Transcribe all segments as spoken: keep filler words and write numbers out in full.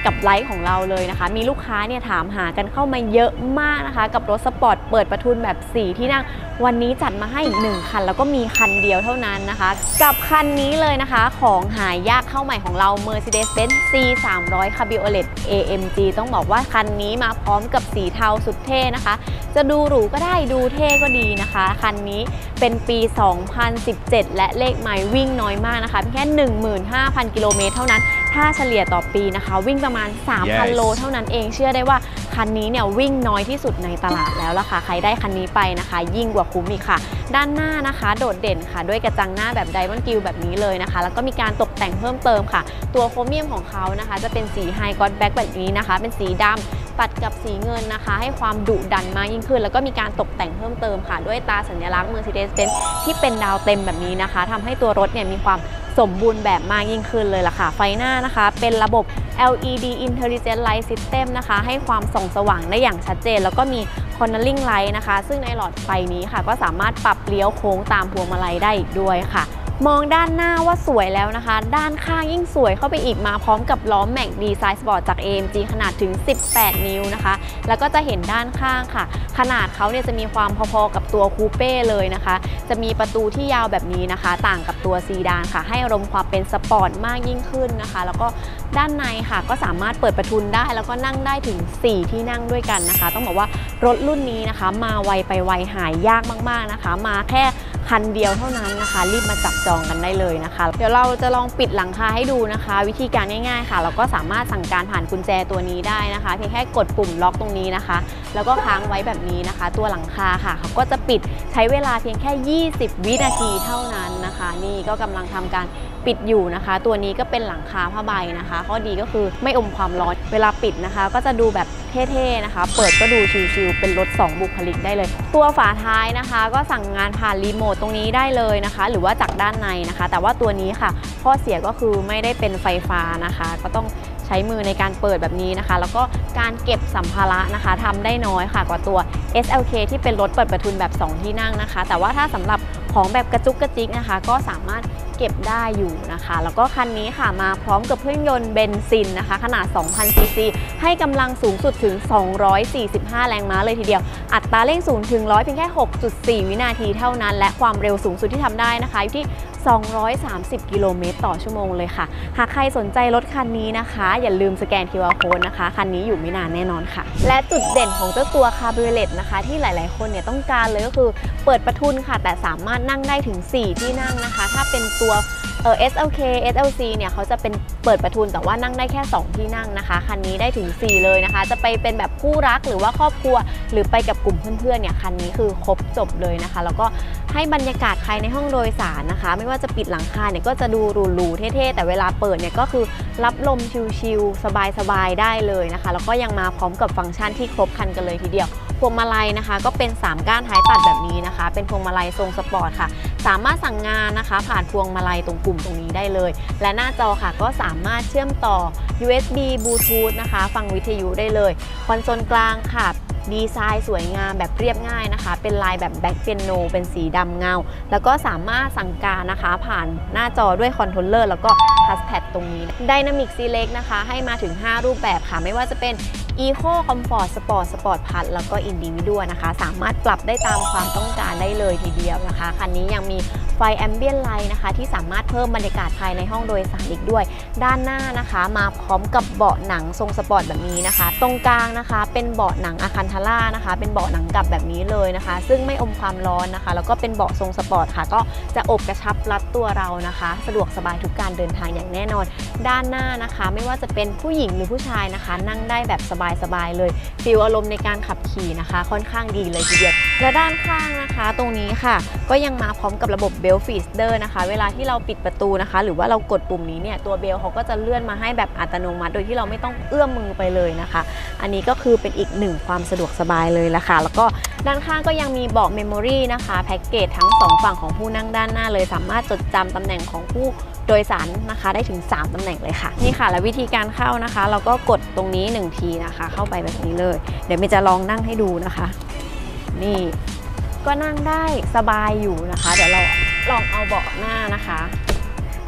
กับไลฟ์ของเราเลยนะคะมีลูกค้าเนี่ยถามหากันเข้ามาเยอะมากนะคะกับรถสปอร์ตเปิดประทุนแบบสี่ที่นั่งวันนี้จัดมาให้อีกหนึ่งคันแล้วก็มีคันเดียวเท่านั้นนะคะกับคันนี้เลยนะคะของหายากเข้าใหม่ของเรา Mercedes-Benz ซี สามร้อย Cabriolet เอ เอ็ม จี ต้องบอกว่าคันนี้มาพร้อมกับสีเทาสุดเท่นะคะจะดูหรูก็ได้ดูเท่ก็ดีนะคะคันนี้เป็นปี สองพันสิบเจ็ด และเลขไมล์วิ่งน้อยมากนะคะเพียงแค่ หนึ่งหมื่นห้าพัน กิโลเมตรเท่านั้นถ้าเฉลี่ยต่อปีนะคะวิ่งประมาณ สามพัน โลเท่านั้นเองเชื่อได้ว่าคันนี้เนี่ยวิ่งน้อยที่สุดในตลาดแล้วล่ะค่ะใครได้คันนี้ไปนะคะยิ่งกว่าคุ้มอีกค่ะด้านหน้านะคะโดดเด่นค่ะด้วยกระจังหน้าแบบไดมอนด์กิลแบบนี้เลยนะคะแล้วก็มีการตกแต่งเพิ่มเติมค่ะตัวโครเมียมของเขานะคะจะเป็นสีไฮกอสแบ็กแบบนี้นะคะเป็นสีดำตัดกับสีเงินนะคะให้ความดุดันมากยิ่งขึ้นแล้วก็มีการตกแต่งเพิ่มเติมค่ะด้วยตาสัญลักษณ์ Mercedes-Benz ที่เป็นดาวเต็มแบบนี้นะคะทำให้ตัวรถเนี่ยมีความสมบูรณ์แบบมากยิ่งขึ้นเลยล่ะค่ะไฟหน้านะคะเป็นระบบ แอล อี ดี Intelligent Light System นะคะให้ความส่องสว่างได้อย่างชัดเจนแล้วก็มี Cornering Light นะคะซึ่งในหลอดไฟนี้ค่ะก็สามารถปรับเลี้ยวโค้งตามพวงมาลัยได้อีกด้วยค่ะมองด้านหน้าว่าสวยแล้วนะคะด้านข้างยิ่งสวยเข้าไปอีกมาพร้อมกับล้อแม็กดีไซน์สปอร์ตจาก เอ เอ็ม จี ขนาดถึงสิบแปดนิ้วนะคะแล้วก็จะเห็นด้านข้างค่ะขนาดเขาเนี่ยจะมีความพอๆกับตัวคูเป้เลยนะคะจะมีประตูที่ยาวแบบนี้นะคะต่างกับตัวซีดานค่ะให้อารมณ์ความเป็นสปอร์ตมากยิ่งขึ้นนะคะแล้วก็ด้านในค่ะก็สามารถเปิดประทุนได้แล้วก็นั่งได้ถึงสี่ที่นั่งด้วยกันนะคะต้องบอกว่ารถรุ่นนี้นะคะมาไวไปไวหายยากมากๆนะคะมาแค่คันเดียวเท่านั้นนะคะรีบมาจับจองกันได้เลยนะคะเดี๋ยวเราจะลองปิดหลังคาให้ดูนะคะวิธีการง่ายๆค่ะเราก็สามารถสั่งการผ่านกุญแจตัวนี้ได้นะคะเพียงแค่กดปุ่มล็อกตรงนี้นะคะแล้วก็ค้างไว้แบบนี้นะคะตัวหลังคาค่ะเขาก็จะปิดใช้เวลาเพียงแค่ยี่สิบวินาทีเท่านั้นนะคะนี่ก็กำลังทำการปิดอยู่นะคะตัวนี้ก็เป็นหลังคาผ้าใบนะคะข้อดีก็คือไม่อมความร้อนเวลาปิดนะคะก็จะดูแบบเท่ๆนะคะเปิดก็ดูชิลๆเป็นรถสองบุคลิกได้เลยตัวฝาท้ายนะคะก็สั่งงานผ่านรีโมทตรงนี้ได้เลยนะคะหรือว่าจากด้านในนะคะแต่ว่าตัวนี้ค่ะข้อเสียก็คือไม่ได้เป็นไฟฟ้านะคะก็ต้องใช้มือในการเปิดแบบนี้นะคะแล้วก็การเก็บสัมภาระนะคะทำได้น้อยค่ะกว่าตัว เอส แอล เค ที่เป็นรถเปิดประทุนแบบสองที่นั่งนะคะแต่ว่าถ้าสำหรับของแบบกระจุกกระจิกนะคะก็สามารถเก็บได้อยู่นะคะแล้วก็คันนี้ค่ะมาพร้อมกับเครื่องยนต์เบนซินนะคะขนาด สองพัน ซี ซี ให้กำลังสูงสุดถึงสองร้อยสี่สิบห้าแรงม้าเลยทีเดียวอัตราเร่งศูนย์ถึงร้อยเพียงแค่ หกจุดสี่ วินาทีเท่านั้นและความเร็วสูงสุดที่ทำได้นะคะอยู่ที่สองร้อยสามสิบกิโลเมตรต่อชั่วโมงเลยค่ะหากใครสนใจรถคันนี้นะคะอย่าลืมสแกน คิว อาร์ Code นะคะคันนี้อยู่ไม่นานแน่นอนค่ะและจุดเด่นของเจ้าตัว Cabriolet นะคะที่หลายๆคนเนี่ยต้องการเลยก็คือเปิดประทุนค่ะแต่สามารถนั่งได้ถึงสี่ที่นั่งนะคะถ้าเป็นตัวเออ เอส แอล เค เอส แอล ซี เนี่ยเขาจะเป็นเปิดประทุนแต่ว่านั่งได้แค่สองที่นั่งนะคะคันนี้ได้ถึงสี่เลยนะคะจะไปเป็นแบบคู่รักหรือว่าครอบครัวหรือไปกับกลุ่มเพื่อนๆเนี่ยคันนี้คือครบจบเลยนะคะแล้วก็ให้บรรยากาศภายในห้องโดยสารนะคะไม่ว่าจะปิดหลังคาเนี่ยก็จะดูหรูๆเท่ๆแต่เวลาเปิดเนี่ยก็คือรับลมชิลๆสบายๆได้เลยนะคะแล้วก็ยังมาพร้อมกับฟังก์ชันที่ครบครันกันเลยทีเดียวพวงมาลัยนะคะก็เป็นสามก้านท้ายตัดแบบนี้นะคะเป็นพวงมาลัยทรงสปอร์ตค่ะสามารถสั่งงานนะคะผ่านพวงมาลัยตรงปุ่มตรงนี้ได้เลยและหน้าจอค่ะก็สามารถเชื่อมต่อ ยู เอส บี Bluetooth นะคะฟังวิทยุได้เลยคอนโซลกลางค่ะดีไซน์สวยงามแบบเรียบง่ายนะคะเป็นลายแบบแบ็คเปียโนเป็นสีดำเงาแล้วก็สามารถสั่งการนะคะผ่านหน้าจอด้วยคอนโทรลเลอร์แล้วก็ทัชแพดตรงนี้ Dynamic Select นะคะให้มาถึงห้ารูปแบบค่ะไม่ว่าจะเป็น Eco Comfort Sport Sport Plus แล้วก็ Individual นะคะสามารถปรับได้ตามความต้องการได้เลยทีเดียวนะคะคันนี้ยังมีไฟ Ambient Light นะคะที่สามารถเพิ่มบรรยากาศภายในห้องโดยสารอีกด้วยด้านหน้านะคะมาพร้อมกับเบาะหนังทรงสปอร์ตแบบนี้นะคะตรงกลางนะคะเป็นเบาะหนังอาคันทาร่านะคะเป็นเบาะหนังกลับแบบนี้เลยนะคะซึ่งไม่อมความร้อนนะคะแล้วก็เป็นเบาะทรงสปอร์ตค่ะก็จะอบกระชับรัดตัวเรานะคะสะดวกสบายทุกการเดินทางอย่างแน่นอนด้านหน้านะคะไม่ว่าจะเป็นผู้หญิงหรือผู้ชายนะคะนั่งได้แบบสบายๆเลยฟีลอารมณ์ในการขับขี่นะคะค่อนข้างดีเลยทีเดียวและด้านข้างนะคะตรงนี้ค่ะก็ยังมาพร้อมกับระบบเบลฟีสเดอร์นะคะเวลาที่เราปิดประตูนะคะหรือว่าเรากดปุ่มนี้เนี่ยตัวเบลเขาก็จะเลื่อนมาให้แบบอัตโนมัติโดยที่เราไม่ต้องเอื้อมมือไปเลยนะคะอันนี้ก็คือเป็นอีกหนึ่งความสะดวกสบายเลยละค่ะแล้วก็ด้านข้างก็ยังมีเบาะเมมโมรี่นะคะแพ็กเกจทั้งสองฝั่งของผู้นั่งด้านหน้าเลยสามารถจดจำตำแหน่งของผู้โดยสารนะคะได้ถึงสามตำแหน่งเลยค่ะนี่ค่ะและวิธีการเข้านะคะเราก็กดตรงนี้หนึ่งทีนะคะเข้าไปแบบนี้เลยเดี๋ยวเมย์จะลองนั่งให้ดูนะคะนี่ก็นั่งได้สบายอยู่นะคะเดี๋ยวเราลองเอาเบาะหน้านะคะ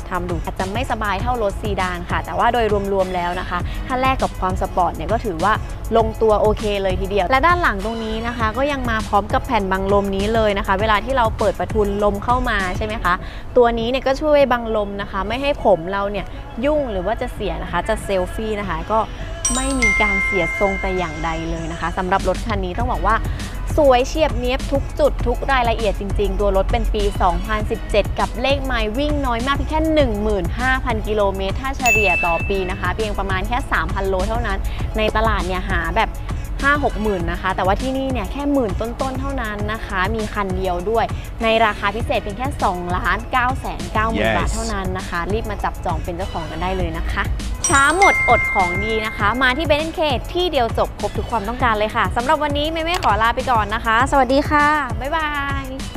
ทำดูอาจจะไม่สบายเท่ารถซีดานค่ะแต่ว่าโดยรวมๆแล้วนะคะถ้าแลกกับความสปอร์ตเนี่ยก็ถือว่าลงตัวโอเคเลยทีเดียวและด้านหลังตรงนี้นะคะก็ยังมาพร้อมกับแผ่นบังลมนี้เลยนะคะเวลาที่เราเปิดประทุนลมเข้ามาใช่ไหมคะตัวนี้เนี่ยก็ช่วยบังลมนะคะไม่ให้ผมเราเนี่ยยุ่งหรือว่าจะเสียนะคะจะเซลฟี่นะคะก็ไม่มีการเสียทรงแต่อย่างใดเลยนะคะสำหรับรถคันนี้ต้องบอกว่าสวยเฉียบเนียบทุกจุดทุกรายละเอียดจริงๆตัวรถเป็นปี สองพันสิบเจ็ด กับเลขไมล์วิ่งน้อยมากเพียงแค่ หนึ่งหมื่นห้าพัน กิโลเมตรถ้าเฉลี่ยต่อปีนะคะเพียงประมาณแค่ สามพัน โลเท่านั้นในตลาดเนี่ยหาแบบ ห้าหกหมื่นนะคะแต่ว่าที่นี่เนี่ยแค่หมื่นต้นๆเท่านั้นนะคะมีคันเดียวด้วยในราคาพิเศษเพียงแค่ สองล้านเก้าแสนเก้าหมื่น บาทเท่านั้นนะคะรีบมาจับจองเป็นเจ้าของกันได้เลยนะคะช้าหมดอดของดีนะคะมาที่ Benz แอนด์ เค ที่เดียวจบครบทุกความต้องการเลยค่ะสำหรับวันนี้เมย์ขอลาไปก่อนนะคะสวัสดีค่ะบ๊ายบาย